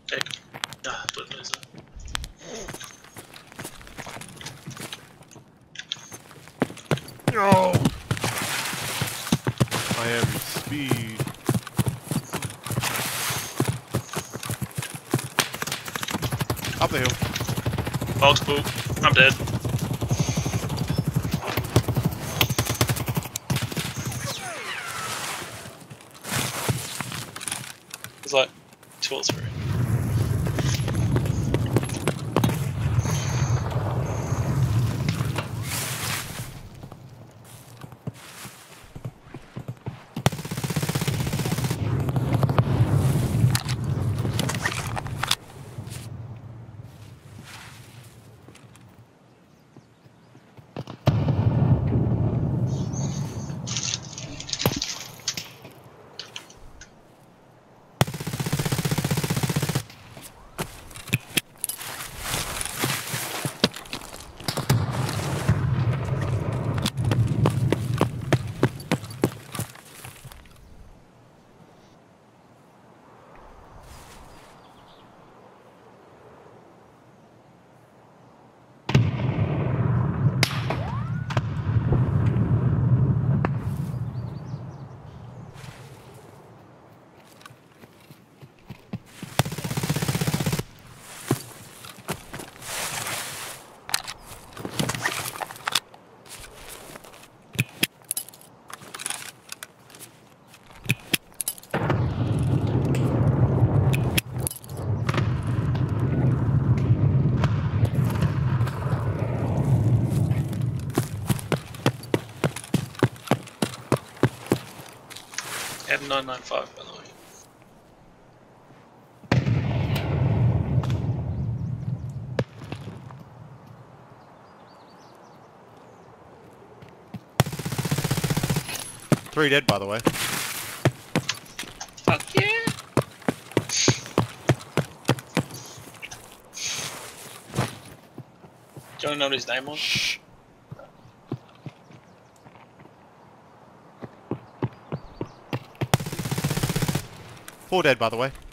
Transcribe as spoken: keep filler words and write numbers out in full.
Hey. Ah, blue laser. No! I am speed. Up the hill. Box boot. I'm dead. There's like two or three. And nine nine five, by the way. Three dead, by the way. Fuck yeah! Do you want to know what his name was? Shh. Four dead, by the way.